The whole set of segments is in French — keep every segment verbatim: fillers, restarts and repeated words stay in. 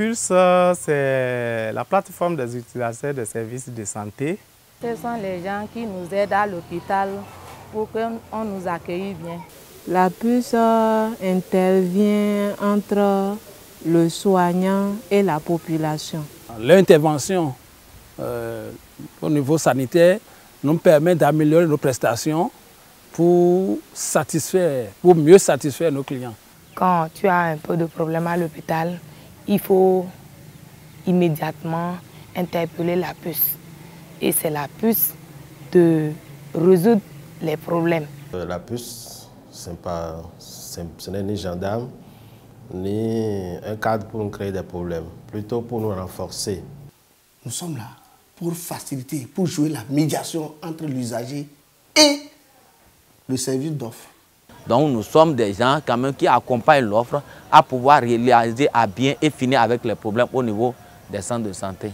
Pulse, c'est la plateforme des utilisateurs des services de santé. Ce sont les gens qui nous aident à l'hôpital pour qu'on nous accueille bien. La Pulse intervient entre le soignant et la population. L'intervention euh, au niveau sanitaire nous permet d'améliorer nos prestations pour satisfaire, pour mieux satisfaire nos clients. Quand tu as un peu de problème à l'hôpital, il faut immédiatement interpeller la puce. Et c'est la puce de résoudre les problèmes. La puce, pas, ce n'est ni gendarme, ni un cadre pour nous créer des problèmes, plutôt pour nous renforcer. Nous sommes là pour faciliter, pour jouer la médiation entre l'usager et le service d'offre. Donc nous sommes des gens quand même qui accompagnent l'offre à pouvoir réaliser à bien et finir avec les problèmes au niveau des centres de santé.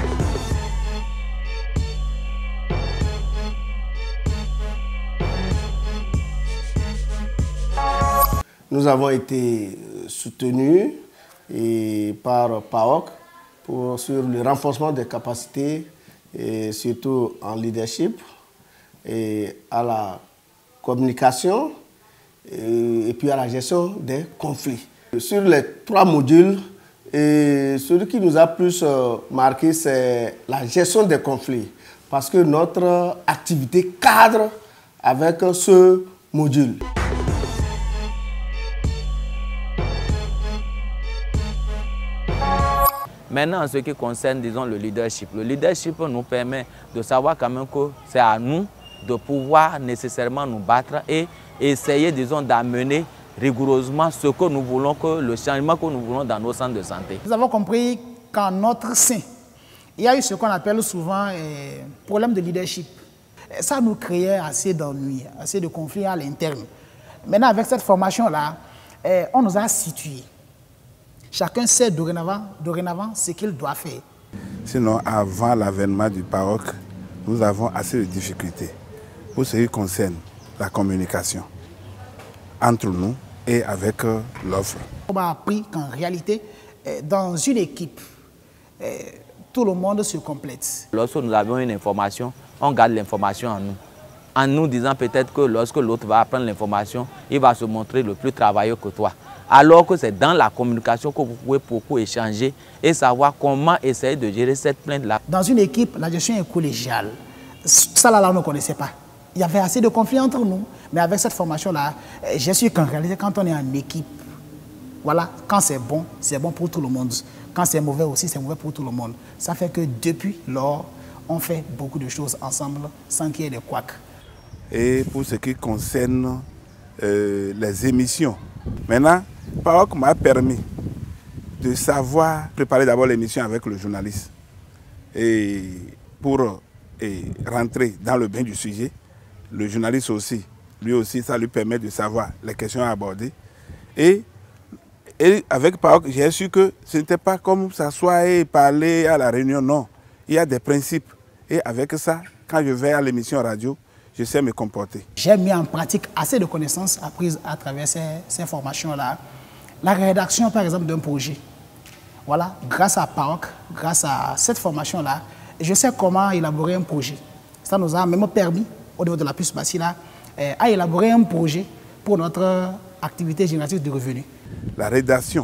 Nous avons été soutenus et par P A O C pour, sur le renforcement des capacités, et surtout en leadership et à la communication et puis à la gestion des conflits. Sur les trois modules, et celui qui nous a plus marqué, c'est la gestion des conflits, parce que notre activité cadre avec ce module. Maintenant, en ce qui concerne, disons, le leadership, le leadership nous permet de savoir quand même que c'est à nous de pouvoir nécessairement nous battre et essayer, disons, d'amener rigoureusement ce que nous voulons, que le changement que nous voulons dans nos centres de santé. Nous avons compris qu'en notre sein, il y a eu ce qu'on appelle souvent eh, problème de leadership. Ça nous créait assez d'ennuis, assez de conflits à l'interne. Maintenant, avec cette formation-là, eh, on nous a situés. Chacun sait dorénavant, dorénavant ce qu'il doit faire. Sinon, avant l'avènement du P A O C, nous avons assez de difficultés pour ce qui concerne la communication entre nous et avec l'offre. On a appris qu'en réalité, dans une équipe, tout le monde se complète. Lorsque nous avons une information, on garde l'information en nous. En nous disant peut-être que lorsque l'autre va apprendre l'information, il va se montrer le plus travailleux que toi. Alors que c'est dans la communication que vous pouvez beaucoup échanger et savoir comment essayer de gérer cette plainte-là. Dans une équipe, la gestion est collégiale. Ça, là, là on ne connaissait pas. Il y avait assez de conflits entre nous. Mais avec cette formation-là, j'ai su qu'en réalité, quand on est en équipe, voilà, quand c'est bon, c'est bon pour tout le monde. Quand c'est mauvais aussi, c'est mauvais pour tout le monde. Ça fait que depuis lors, on fait beaucoup de choses ensemble sans qu'il y ait de couacs. Et pour ce qui concerne euh, les émissions, maintenant, P A O C m'a permis de savoir préparer d'abord l'émission avec le journaliste et pour et rentrer dans le bain du sujet. Le journaliste aussi, lui aussi, ça lui permet de savoir les questions à aborder. Et, et avec P A O C, j'ai su que ce n'était pas comme s'asseoir et parler à la réunion, non. Il y a des principes. Et avec ça, quand je vais à l'émission radio, je sais me comporter. J'ai mis en pratique assez de connaissances apprises à travers ces, ces formations-là. La rédaction, par exemple, d'un projet. Voilà, grâce à P A O C, grâce à cette formation-là, je sais comment élaborer un projet. Ça nous a même permis, au niveau de la puce Basila, eh, à élaborer un projet pour notre activité génératrice de revenus. La rédaction,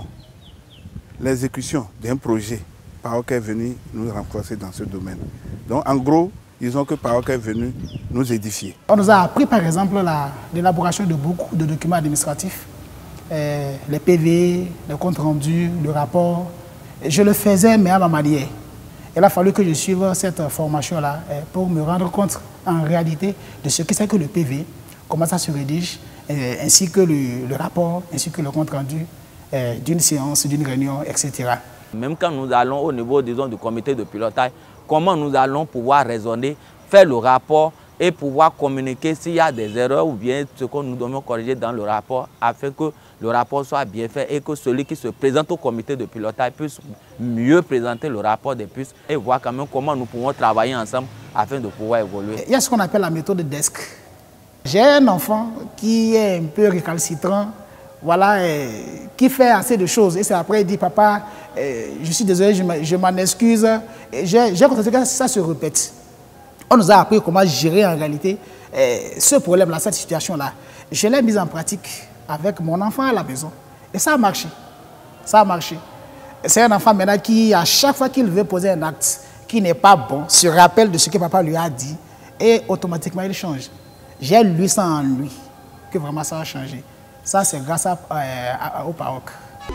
l'exécution d'un projet, P A O C est venu nous renforcer dans ce domaine. Donc, en gros, disons que P A O C est venu nous édifier. On nous a appris, par exemple, l'élaboration de beaucoup de documents administratifs, eh, les P V, les comptes rendus, le rapport. Je le faisais, mais à ma manière. Il a fallu que je suive cette formation-là eh, pour me rendre compte, en réalité, de ce que c'est que le P V, comment ça se rédige, eh, ainsi que le, le rapport, ainsi que le compte rendu eh, d'une séance, d'une réunion, et cetera. Même quand nous allons au niveau, disons, du comité de pilotage, comment nous allons pouvoir raisonner, faire le rapport et pouvoir communiquer s'il y a des erreurs ou bien ce que nous devons corriger dans le rapport afin que le rapport soit bien fait et que celui qui se présente au comité de pilotage puisse mieux présenter le rapport des puces et voir quand même comment nous pouvons travailler ensemble afin de pouvoir évoluer. Il y a ce qu'on appelle la méthode D E S C. J'ai un enfant qui est un peu récalcitrant, voilà, euh, qui fait assez de choses. Et c'est après, il dit, papa, euh, je suis désolé, je m'en excuse. J'ai constaté que ça se répète. On nous a appris comment gérer en réalité euh, ce problème-là, cette situation-là. Je l'ai mise en pratique avec mon enfant à la maison. Et ça a marché. Ça a marché. C'est un enfant maintenant qui, à chaque fois qu'il veut poser un acte qui n'est pas bon, se rappelle de ce que papa lui a dit et automatiquement il change. J'ai lu ça en lui, que vraiment ça a changé. Ça, c'est grâce à, euh, à, au P A O C.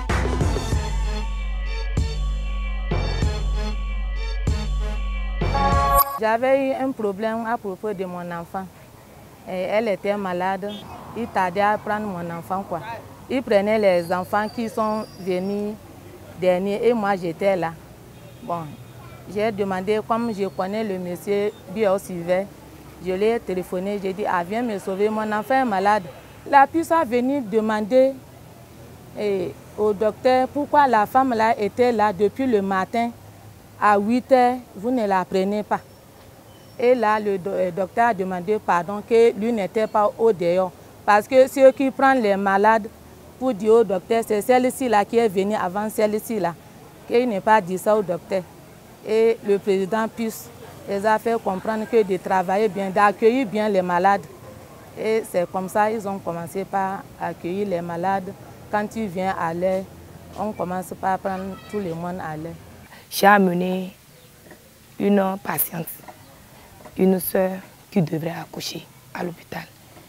J'avais eu un problème à propos de mon enfant. Et elle était malade. Il tardait à prendre mon enfant, quoi. Il prenait les enfants qui sont venus derniers et moi j'étais là. Bon, j'ai demandé, comme je connais le monsieur bio-suivait, je lui ai téléphoné, j'ai dit, ah, viens me sauver, mon enfant est malade. La puce a venu demander et, au docteur pourquoi la femme là était là depuis le matin à huit heures, vous ne la prenez pas. Et là, le docteur a demandé pardon que lui n'était pas au dehors. Parce que ceux qui prennent les malades pour dire au docteur, c'est celle-ci là qui est venue avant celle-ci là. Qu'il n'est pas dit ça au docteur. Et le président Puce les a fait comprendre que de travailler bien, d'accueillir bien les malades. Et c'est comme ça qu'ils ont commencé par accueillir les malades. Quand tu viens à l'air, on commence par prendre tout le monde à l'air. J'ai amené une patiente, une soeur qui devrait accoucher à l'hôpital.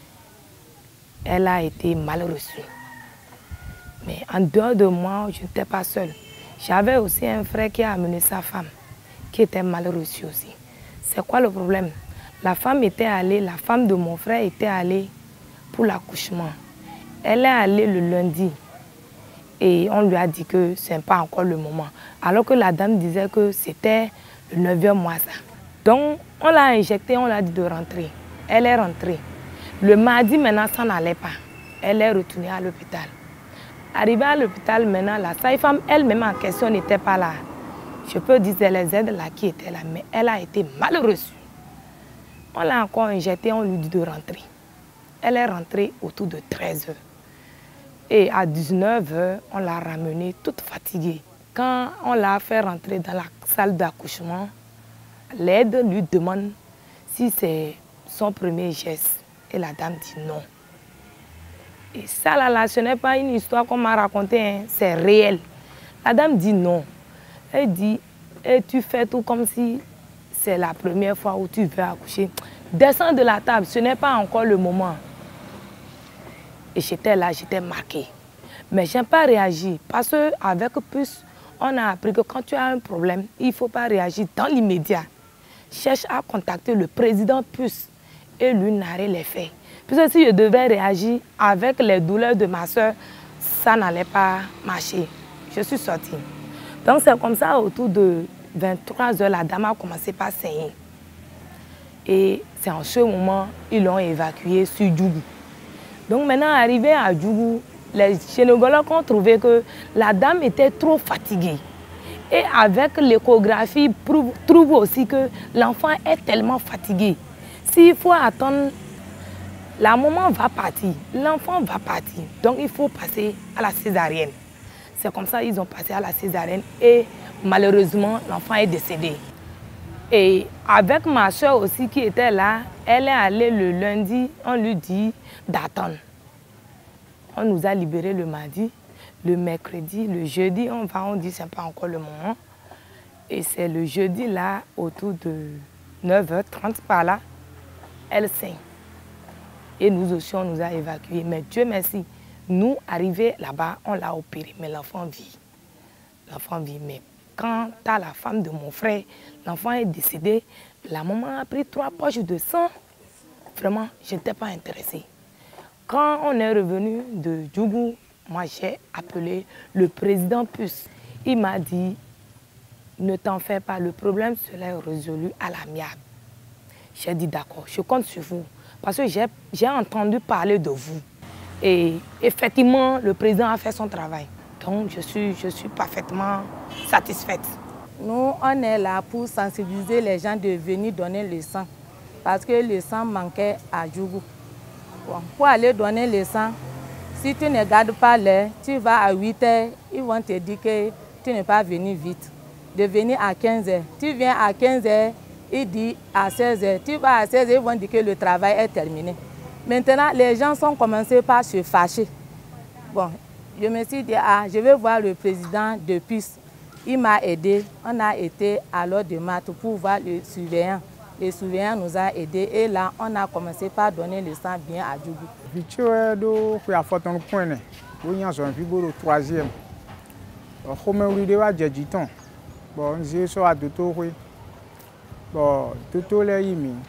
Elle a été mal reçue. Mais en dehors de moi, je n'étais pas seule. J'avais aussi un frère qui a amené sa femme, qui était mal reçue aussi. C'est quoi le problème? La femme était allée, la femme de mon frère était allée pour l'accouchement. Elle est allée le lundi et on lui a dit que ce n'est pas encore le moment. Alors que la dame disait que c'était le neuvième mois ça. Donc on l'a injectée, on l'a dit de rentrer. Elle est rentrée. Le mardi maintenant, ça n'allait pas. Elle est retournée à l'hôpital. Arrivée à l'hôpital maintenant, la sage-femme elle-même en question n'était pas là. Je peux dire que les aides là qui étaient là, mais elle a été mal reçue. On l'a encore injectée, on lui dit de rentrer. Elle est rentrée autour de treize heures. Et à dix-neuf heures, on l'a ramenée toute fatiguée. Quand on l'a fait rentrer dans la salle d'accouchement, l'aide lui demande si c'est son premier geste. Et la dame dit non. Et ça, là, là ce n'est pas une histoire qu'on m'a racontée, hein, c'est réel. La dame dit non. Elle dit, et tu fais tout comme si c'est la première fois où tu veux accoucher. Descends de la table, ce n'est pas encore le moment. Et j'étais là, j'étais marquée. Mais je n'ai pas réagi parce qu'avec Puce, on a appris que quand tu as un problème, il ne faut pas réagir dans l'immédiat. Cherche à contacter le président Puce et lui narrer les faits. Puisque si je devais réagir avec les douleurs de ma soeur, ça n'allait pas marcher. Je suis sortie. Donc c'est comme ça, autour de vingt-trois heures, la dame a commencé par saigner. Et c'est en ce moment ils l'ont évacuée sur Djougou. Donc maintenant, arrivé à Djougou, les gynécologues ont trouvé que la dame était trop fatiguée. Et avec l'échographie, trouve aussi que l'enfant est tellement fatigué. S'il faut attendre, la maman va partir, l'enfant va partir. Donc il faut passer à la césarienne. C'est comme ça qu'ils ont passé à la césarienne et malheureusement, l'enfant est décédé. Et avec ma soeur aussi qui était là, elle est allée le lundi, on lui dit d'attendre. On nous a libérés le mardi, le mercredi, le jeudi, on va, on dit que ce n'est pas encore le moment. Et c'est le jeudi là, autour de neuf heures trente par là, elle saigne. Et nous aussi, on nous a évacués. Mais Dieu merci, nous, arrivés là-bas, on l'a opéré, mais l'enfant vit. L'enfant vit, mais quand à la femme de mon frère, l'enfant est décédé, la maman a pris trois poches de sang. Vraiment, je n'étais pas intéressée. Quand on est revenu de Djougou, moi j'ai appelé le président Puce. Il m'a dit, ne t'en fais pas, le problème sera résolu à l'amiable. J'ai dit d'accord, je compte sur vous. Parce que j'ai entendu parler de vous. Et effectivement, le président a fait son travail. Donc, je suis, je suis parfaitement satisfaite. Nous, on est là pour sensibiliser les gens de venir donner le sang. Parce que le sang manquait à Djougou. Bon, pour aller donner le sang, Si tu ne gardes pas l'heure, tu vas à huit heures, ils vont te dire que tu n'es pas venu vite. De venir à quinze heures. Tu viens à quinze heures, ils disent à seize heures. Tu vas à seize heures, ils vont dire que le travail est terminé. Maintenant, les gens sont commencés par se fâcher. Bon, je me suis dit, ah, je vais voir le président de P U S. Il m'a aidé. On a été à l'ordre de maths pour voir le surveillant. Le surveillant nous a aidés et là, on a commencé par donner le sang bien à Djougou. Victoire do foi foton point ne. Wo nya so fi boro troisième. O ko me wi de wa jeji ton. Bon, nzi so adoto ko. Bon, toto le yi mi.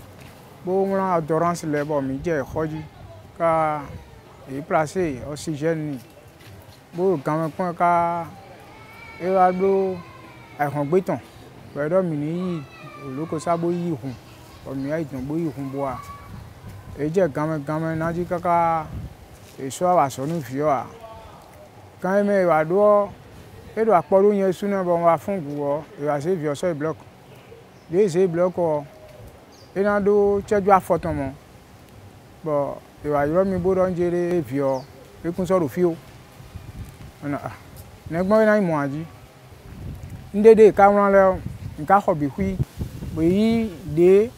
Bo won adorance le bo mi je khoji ka e placer oxygène ni. Bo gan point ka e wa do ai kon gbe ton. Pẹ̀lú mi ní olóko sábó yìí hùn ọ̀mí àìtàn bó yìí hùn bó a èyí jẹ́ gàmẹ́gàmẹ́ nájí káká èso àwàsọ ní fìyọ́ à kan ẹ̀mẹ́ ìwàdúọ́ èdò àpọ̀lú yẹn súná bọ̀ wá fún ìgbùwọ́ ìwàsí ìfìyọ́ sọ ìblọ́kù dé ìṣe ìblọ́kù ọ ìnádó tsẹ́jú àfọ̀tàn mọ́ bọ̀ ìwàyọ́ mi bó dán jẹ́rẹ́ ìfìyọ́ ikún sọ̀rọ̀ fíó ọ̀nà nẹgbọ́n náà ìmọ̀ àjí ń dédé káwọn lẹ́wọ̀n. Nka hobby hui oui de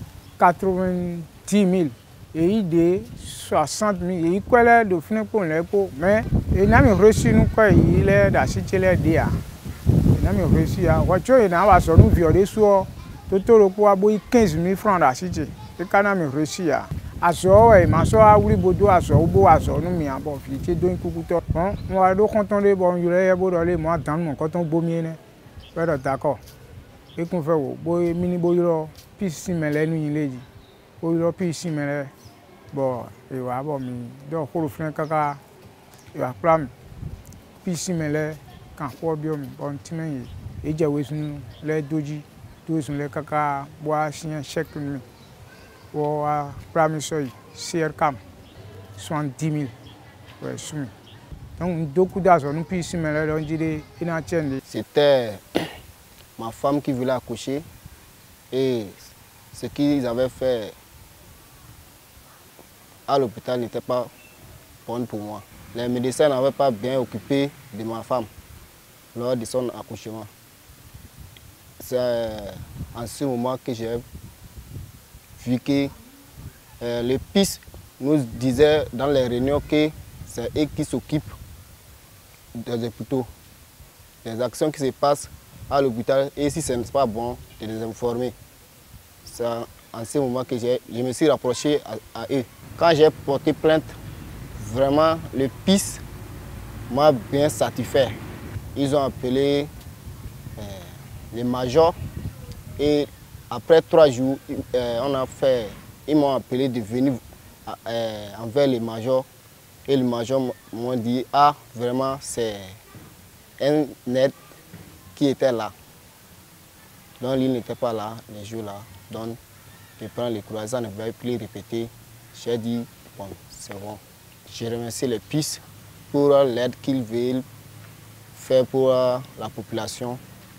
quatre-vingt-dix mille et de soixante mille et quoi de fin pour les pots mais il n'a même reçu nous quoi il est d'assister les dia il n'a même reçu à voiture il n'a pas son nous violer sur tout le poids boy quinze mille francs d'assister et quand n'a même reçu à aso et ma so a wuli bodo aso obo aso nous mi bon filer don coucouto bon on va do content de bon il est beau dans les mois dans mon quand on bomier ne d'accord. Et qu'on fait au boy mini boyro puis si mêlé nous il est dit boyro puis si mêlé bon et va bon mi donc pour le frein kaka il va plan puis si mêlé quand quoi bien bon timen et ja we sunu les doji tous sont les kaka bois chien chèque mi ou a plan soy C R cam soixante-dix mille ouais soumis donc deux coups d'argent nous puis si mêlé on dirait il a tienne c'était ma femme qui voulait accoucher et ce qu'ils avaient fait à l'hôpital n'était pas bon pour moi. Les médecins n'avaient pas bien occupé de ma femme lors de son accouchement. C'est en ce moment que j'ai vu que euh, les pistes nous disaient dans les réunions que c'est eux qui s'occupent des hôpitaux, des actions qui se passent à l'hôpital et si ce n'est pas bon de les informer. C'est en ce moment que je me suis rapproché à, à eux. Quand j'ai porté plainte, vraiment le P I S m'a bien satisfait. Ils ont appelé euh, les majors et après trois jours, euh, on a fait, ils m'ont appelé de venir euh, envers les majors et les majors m'ont dit ah vraiment c'est un aide qui était là. Donc il n'était pas là les jours-là. Donc je prends les croisants, ne vais plus répéter. J'ai dit, bon, c'est bon. Je remercie les P I S pour l'aide qu'ils veulent faire pour la population.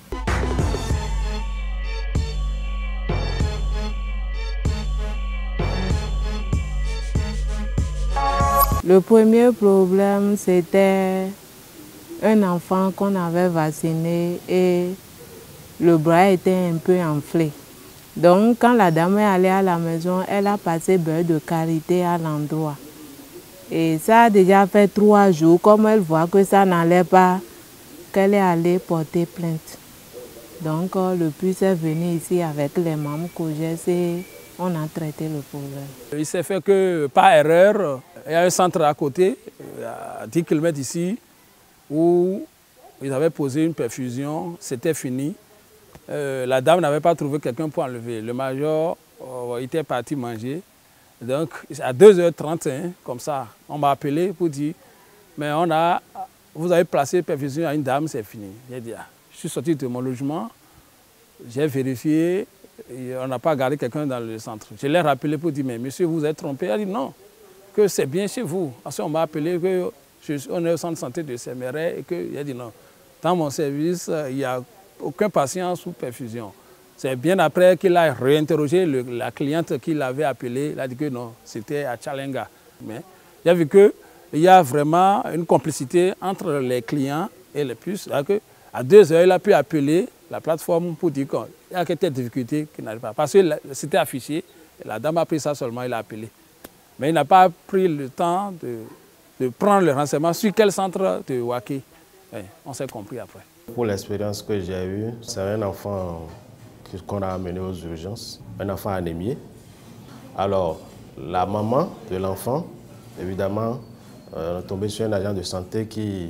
Le premier problème, c'était un enfant qu'on avait vacciné et le bras était un peu enflé. Donc, quand la dame est allée à la maison, elle a passé beurre de karité à l'endroit. Et ça a déjà fait trois jours. Comme elle voit que ça n'allait pas, qu'elle est allée porter plainte. Donc, le P I S est venu ici avec les membres C O G E S et on a traité le problème. Il s'est fait que, par erreur, il y a un centre à côté, à dix kilomètres d'ici, où ils avaient posé une perfusion, c'était fini. Euh, la dame n'avait pas trouvé quelqu'un pour enlever. Le major euh, était parti manger. Donc, à deux heures trente, hein, comme ça, on m'a appelé pour dire, mais on a, vous avez placé perfusion à une dame, c'est fini. J'ai dit, ah, je suis sorti de mon logement, j'ai vérifié, et on n'a pas gardé quelqu'un dans le centre. Je l'ai rappelé pour dire, mais monsieur, vous êtes trompé. Elle a dit non, que c'est bien chez vous. Ensuite, on m'a appelé que je, on est au centre de santé de Séméret et qu'il a dit non. Dans mon service, il n'y a aucun patient sous perfusion. C'est bien après qu'il a réinterrogé le, la cliente qui l'avait appelé. Il a dit que non, c'était à Tchalenga. Mais j'ai vu que il y a vraiment une complicité entre les clients et les puces. À deux heures, il a pu appeler la plateforme pour dire qu'il y a quelques difficultés qui n'arrivent pas. Parce que c'était affiché, la dame a pris ça seulement, il a appelé. Mais il n'a pas pris le temps de, de prendre le renseignement sur quel centre de Waké. Ouais, on s'est compris après. Pour l'expérience que j'ai eue, c'est un enfant qu'on a amené aux urgences, un enfant anémié. Alors, la maman de l'enfant, évidemment, euh, est tombée sur un agent de santé qui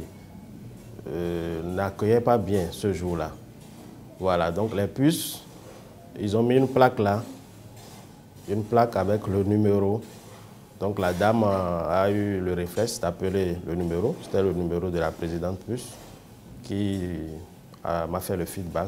euh, n'accueillait pas bien ce jour-là. Voilà, donc les puces, ils ont mis une plaque là, une plaque avec le numéro. Donc la dame a, a eu le réflexe d'appeler le numéro, c'était le numéro de la présidente puce qui m'a fait le feedback.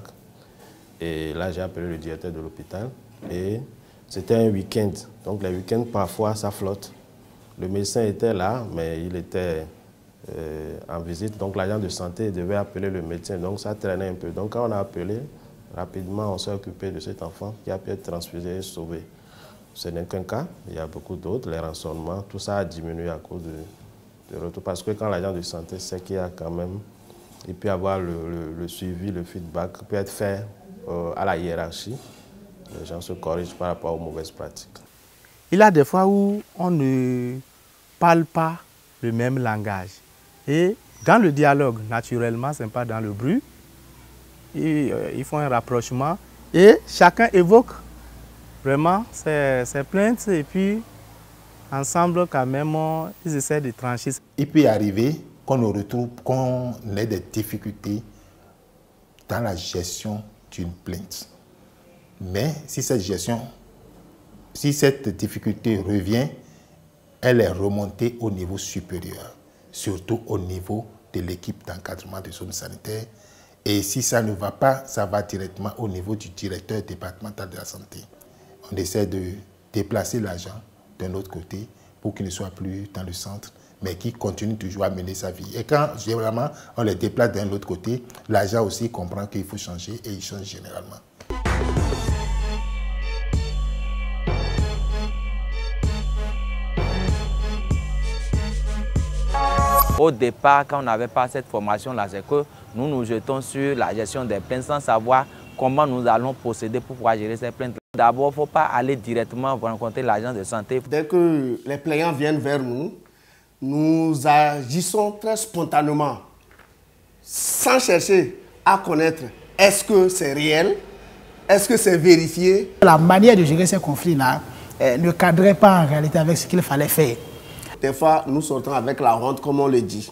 Et là, j'ai appelé le directeur de l'hôpital et c'était un week-end. Donc les week-ends, parfois, ça flotte. Le médecin était là, mais il était euh, en visite. Donc l'agent de santé devait appeler le médecin. Donc ça traînait un peu. Donc quand on a appelé, rapidement, on s'est occupé de cet enfant qui a pu être transfusé et sauvé. Ce n'est qu'un cas, il y a beaucoup d'autres, les rançonnements, tout ça a diminué à cause de, de retour. Parce que quand l'agent de santé sait qu'il y a quand même, il peut avoir le, le, le suivi, le feedback, peut être fait euh, à la hiérarchie. Les gens se corrigent par rapport aux mauvaises pratiques. Il y a des fois où on ne parle pas le même langage. Et dans le dialogue, naturellement, ce n'est pas dans le bruit. Ils, euh, ils font un rapprochement et chacun évoque vraiment ses, ses plaintes et puis ensemble, quand même, on, ils essaient de trancher. Il peut arriver qu'on retrouve, qu'on ait des difficultés dans la gestion d'une plainte. Mais si cette gestion, si cette difficulté revient, elle est remontée au niveau supérieur, surtout au niveau de l'équipe d'encadrement des zones sanitaires. Et si ça ne va pas, ça va directement au niveau du directeur départemental de la santé. On essaie de déplacer l'agent d'un autre côté pour qu'il ne soit plus dans le centre, mais qui continue toujours à mener sa vie. Et quand généralement on les déplace d'un autre côté, l'agent aussi comprend qu'il faut changer et il change généralement. Au départ, quand on n'avait pas cette formation-là, c'est que nous nous jetons sur la gestion des plaintes sans savoir comment nous allons procéder pour pouvoir gérer ces plaintes. D'abord, il ne faut pas aller directement rencontrer l'agent de santé. Dès que les plaignants viennent vers nous, nous agissons très spontanément, sans chercher à connaître est-ce que c'est réel, est-ce que c'est vérifié. La manière de gérer ces conflits-là euh, ne cadrait pas en réalité avec ce qu'il fallait faire. Des fois, nous sortons avec la honte, comme on le dit.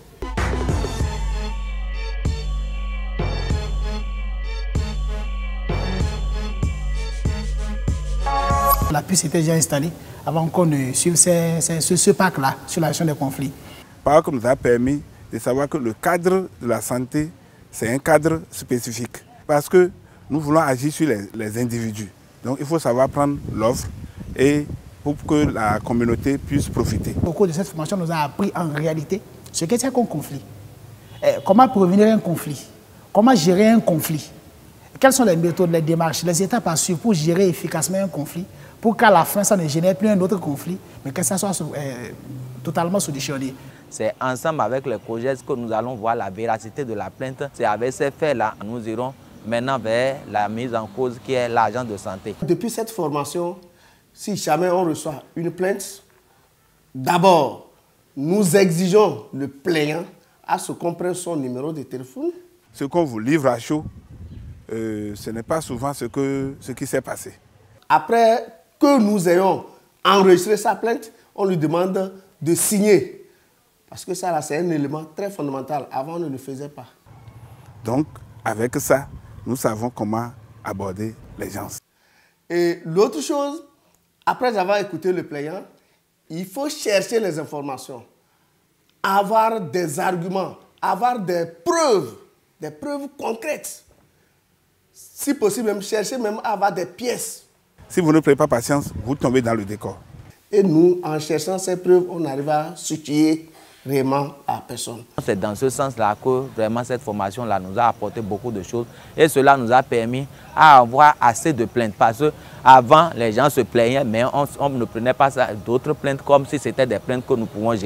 La puce était déjà installée avant qu'on ne suive ces, ces, ce, ce pacte-là sur la gestion des conflits. PAOK nous a permis de savoir que le cadre de la santé, c'est un cadre spécifique. Parce que nous voulons agir sur les, les individus. Donc il faut savoir prendre l'offre et pour que la communauté puisse profiter. Au cours de cette formation, nous a appris en réalité ce qu'est un conflit. Eh, comment prévenir un conflit? Comment gérer un conflit? Quelles sont les méthodes, les démarches, les étapes à suivre pour gérer efficacement un conflit, pour qu'à la fin, ça ne génère plus un autre conflit, mais que ça soit euh, totalement solutionné. C'est ensemble avec les COJES que nous allons voir la véracité de la plainte. C'est avec ces faits-là, nous irons maintenant vers la mise en cause qui est l'agent de santé. Depuis cette formation, si jamais on reçoit une plainte, d'abord, nous exigeons le plaignant à ce qu'on prenne son numéro de téléphone. Ce qu'on vous livre à chaud, euh, ce n'est pas souvent ce, que, ce qui s'est passé. Après que nous ayons enregistré sa plainte, on lui demande de signer. Parce que ça, c'est un élément très fondamental. Avant, on ne le faisait pas. Donc, avec ça, nous savons comment aborder les gens. Et l'autre chose, après avoir écouté le plaignant, il faut chercher les informations, avoir des arguments, avoir des preuves, des preuves concrètes. Si possible, même chercher même à avoir des pièces. Si vous ne prenez pas patience, vous tombez dans le décor. Et nous, en cherchant ces preuves, on arrive à situer vraiment à personne. C'est dans ce sens-là que vraiment cette formation-là nous a apporté beaucoup de choses et cela nous a permis d'avoir assez de plaintes parce qu'avant, les gens se plaignaient mais on, on ne prenait pas d'autres plaintes comme si c'était des plaintes que nous pouvons gérer.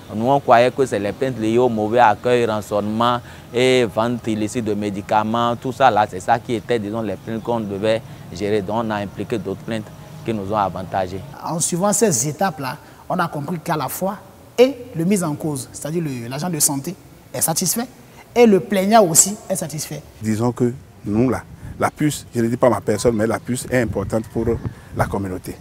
Nous, on croyait que c'est les plaintes liées au mauvais accueil, rançonnement et vente illicite de médicaments. Tout ça, là, c'est ça qui était, disons, les plaintes qu'on devait gérer. Donc, on a impliqué d'autres plaintes qui nous ont avantagés. En suivant ces étapes-là, on a compris qu'à la fois, et le mis en cause, c'est-à-dire l'agent de santé, est satisfait, et le plaignant aussi est satisfait. Disons que nous, là, la puce, je ne dis pas ma personne, mais la puce est importante pour la communauté.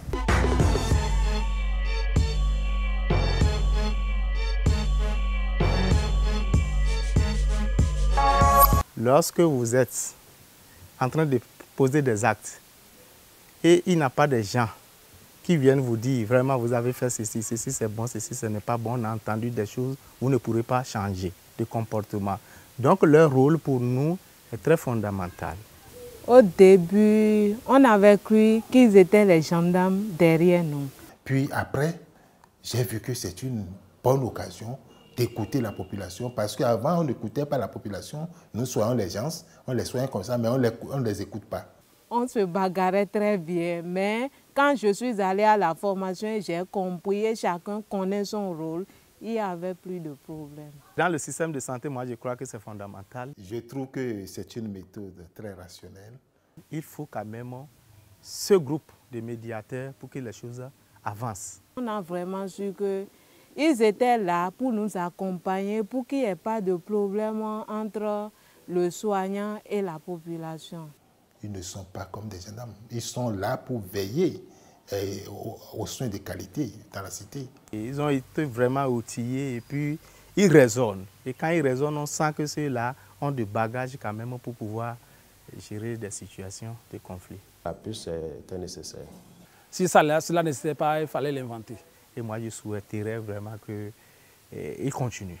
Lorsque vous êtes en train de poser des actes et il n'y a pas de gens qui viennent vous dire vraiment vous avez fait ceci, ceci c'est bon, ceci ce n'est pas bon, on a entendu des choses, vous ne pourrez pas changer de comportement. Donc leur rôle pour nous est très fondamental. Au début, on avait cru qu'ils étaient les gendarmes derrière nous. Puis après, j'ai vu que c'est une bonne occasion d'écouter la population, parce qu'avant on n'écoutait pas la population, nous soignons les gens, on les soigne comme ça, mais on ne les écoute pas. On se bagarrait très bien, mais quand je suis allée à la formation, j'ai compris et chacun connaît son rôle, il n'y avait plus de problème. Dans le système de santé, moi je crois que c'est fondamental. Je trouve que c'est une méthode très rationnelle. Il faut quand même ce groupe de médiateurs pour que les choses avancent. On a vraiment su que ils étaient là pour nous accompagner, pour qu'il n'y ait pas de problème entre le soignant et la population. Ils ne sont pas comme des gendarmes. Ils sont là pour veiller eh, aux, aux soins de qualité dans la cité. Et ils ont été vraiment outillés et puis ils raisonnent. Et quand ils raisonnent, on sent que ceux-là ont de bagages quand même pour pouvoir gérer des situations de conflit. La puce était nécessaire. Si ça, cela n'était pas, il fallait l'inventer. Et moi, je souhaiterais vraiment qu'il eh, continue.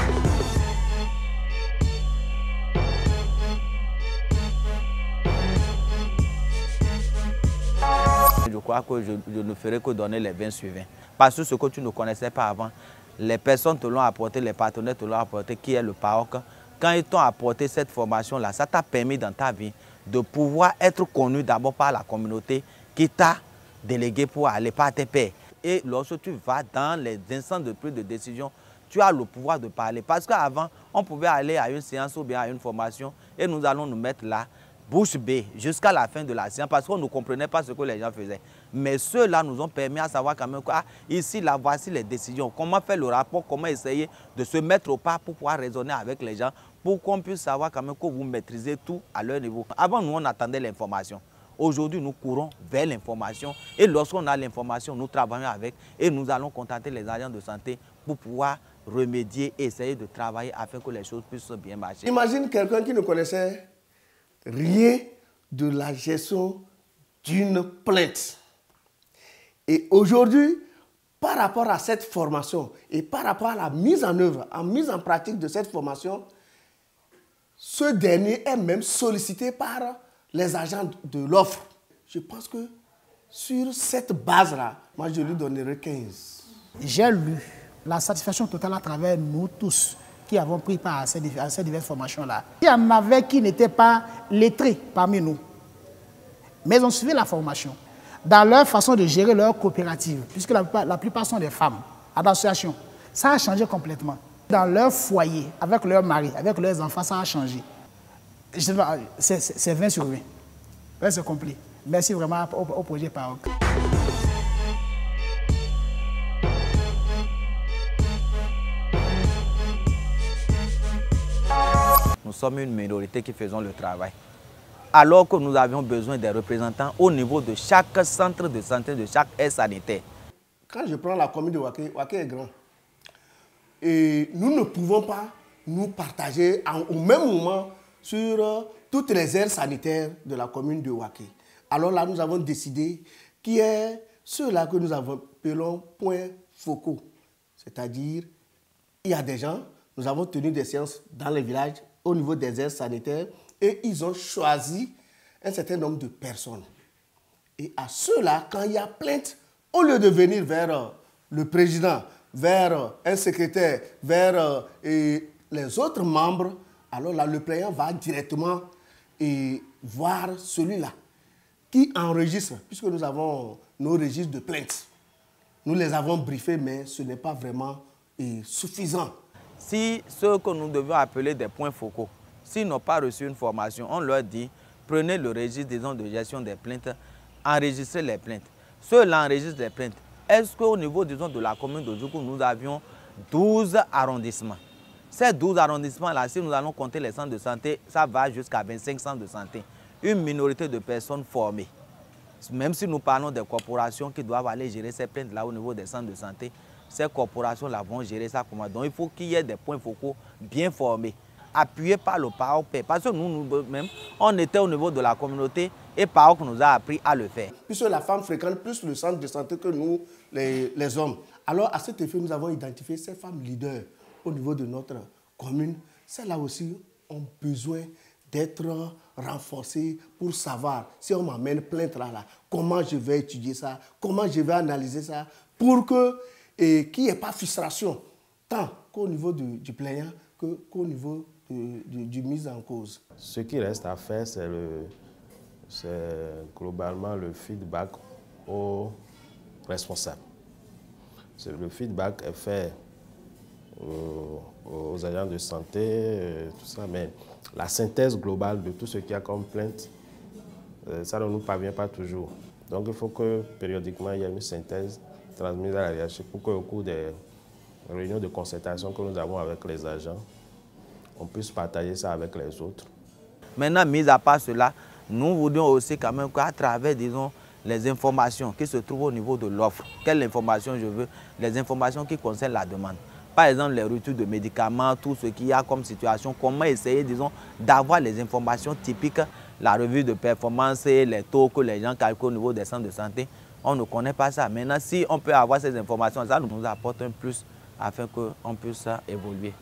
Je crois que je, je ne ferai que donner les vingt sur vingt. Parce que ce que tu ne connaissais pas avant, les personnes te l'ont apporté, les partenaires te l'ont apporté, qui est le P A O C. Quand ils t'ont apporté cette formation-là, ça t'a permis dans ta vie de pouvoir être connu d'abord par la communauté qui t'a délégué pour aller par tes pairs. Et lorsque tu vas dans les instances de prise de décision, tu as le pouvoir de parler. Parce qu'avant, on pouvait aller à une séance ou bien à une formation et nous allons nous mettre là, bouche bée, jusqu'à la fin de la séance parce qu'on ne comprenait pas ce que les gens faisaient. Mais ceux-là nous ont permis à savoir quand même que ah, ici, là, voici les décisions. Comment faire le rapport, comment essayer de se mettre au pas pour pouvoir raisonner avec les gens, pour qu'on puisse savoir quand même que vous maîtrisez tout à leur niveau. Avant, nous, on attendait l'information. Aujourd'hui, nous courons vers l'information et lorsqu'on a l'information, nous travaillons avec et nous allons contacter les agents de santé pour pouvoir remédier et essayer de travailler afin que les choses puissent bien marcher. Imagine quelqu'un qui ne connaissait rien de la gestion d'une plainte. Et aujourd'hui, par rapport à cette formation et par rapport à la mise en œuvre, en mise en pratique de cette formation, ce dernier est même sollicité par les agents de l'offre. Je pense que sur cette base-là, moi je lui donnerai quinze. J'ai lu la satisfaction totale à travers nous tous qui avons pris part à ces, à ces diverses formations-là. Il y en avait qui n'étaient pas lettrés parmi nous, mais ils ont suivi la formation dans leur façon de gérer leur coopérative, puisque la plupart, la plupart sont des femmes, à l'association. Ça a changé complètement. Dans leur foyer, avec leur mari, avec leurs enfants, ça a changé. C'est vingt sur vingt. Ouais, c'est complet. Merci vraiment au, au projet P A O C. Nous sommes une minorité qui faisons le travail. Alors que nous avions besoin des représentants au niveau de chaque centre de santé, de chaque aire sanitaire. Quand je prends la commune de Waké, Waké est grand. Et nous ne pouvons pas nous partager en, au même moment sur euh, toutes les aires sanitaires de la commune de Waké. Alors là, nous avons décidé qui est ceux-là que nous appelons points focaux. C'est-à-dire, il y a des gens, nous avons tenu des séances dans les villages au niveau des aires sanitaires et ils ont choisi un certain nombre de personnes. Et à ceux-là, quand il y a plainte, au lieu de venir vers euh, le président, vers euh, un secrétaire, vers euh, et les autres membres, alors là, le plaignant va directement et voir celui-là qui enregistre, puisque nous avons nos registres de plaintes. Nous les avons briefés, mais ce n'est pas vraiment est suffisant. Si ceux que nous devions appeler des points focaux, s'ils n'ont pas reçu une formation, on leur dit, prenez le registre disons, de gestion des plaintes, enregistrez les plaintes. Ceux-là enregistrent les plaintes. Est-ce qu'au niveau disons, de la commune de Djoukou, nous avions douze arrondissements? Ces douze arrondissements-là, si nous allons compter les centres de santé, ça va jusqu'à vingt-cinq centres de santé. Une minorité de personnes formées. Même si nous parlons des corporations qui doivent aller gérer ces plaintes-là au niveau des centres de santé, ces corporations-là vont gérer ça comment. Donc il faut qu'il y ait des points focaux bien formés, appuyés par le P A O K. Parce que nous, nous-mêmes, on était au niveau de la communauté et P A O K nous a appris à le faire. Puisque la femme fréquente plus le centre de santé que nous, les, les hommes. Alors à cet effet, nous avons identifié ces femmes leaders au niveau de notre commune. Celles-là aussi ont besoin d'être renforcées pour savoir si on m'amène plainte là, là, comment je vais étudier ça, comment je vais analyser ça, pour que et qu'il n'y ait pas de frustration, tant qu'au niveau du, du plaignant qu'au niveau de, de, du mise en cause. Ce qui reste à faire, c'est globalement le feedback aux responsables. Le feedback est fait aux, aux agents de santé, euh, tout ça, mais la synthèse globale de tout ce qu'il y a comme plainte, euh, ça ne nous parvient pas toujours. Donc il faut que périodiquement il y ait une synthèse transmise à la hiérarchie pour qu'au cours des réunions de concertation que nous avons avec les agents, on puisse partager ça avec les autres. Maintenant, mis à part cela, nous voudrions aussi quand même qu'à travers, disons, les informations qui se trouvent au niveau de l'offre, quelles informations je veux, les informations qui concernent la demande. Par exemple, les retours de médicaments, tout ce qu'il y a comme situation, comment essayer, disons, d'avoir les informations typiques, la revue de performance et les taux que les gens calculent au niveau des centres de santé. On ne connaît pas ça. Maintenant, si on peut avoir ces informations, ça nous apporte un plus afin qu'on puisse évoluer.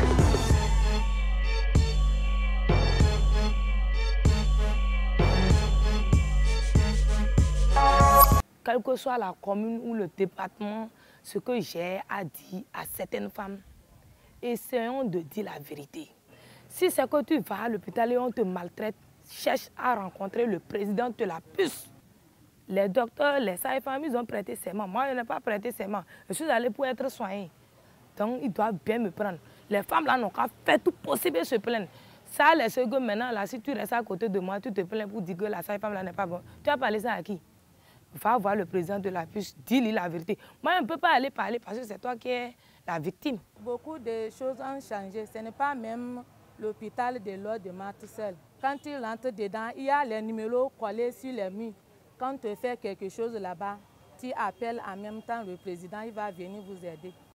Quelle que soit la commune ou le département, ce que j'ai à dire à certaines femmes, essayons de dire la vérité. Si c'est que tu vas à l'hôpital et on te maltraite, cherche à rencontrer le président de la puce. Les docteurs, les sages-femmes, ils ont prêté serment. Moi, je n'ai pas prêté serment. Je suis allée pour être soignée. Donc, ils doivent bien me prendre. Les femmes là n'ont qu'à faire tout possible et se plaindre. Ça, les secondes maintenant, là, si tu restes à côté de moi, tu te plains pour dire que la sage-femme là n'est pas bonne. Tu as parlé ça à qui? Va voir le président de la puce, dis-lui la vérité. Moi, je ne peux pas aller parler parce que c'est toi qui es la victime. Beaucoup de choses ont changé. Ce n'est pas même l'hôpital de l'ordre de Marthe seul. Quand il rentre dedans, il y a les numéros collés sur les murs. Quand tu fais quelque chose là-bas, tu appelles en même temps le président, il va venir vous aider.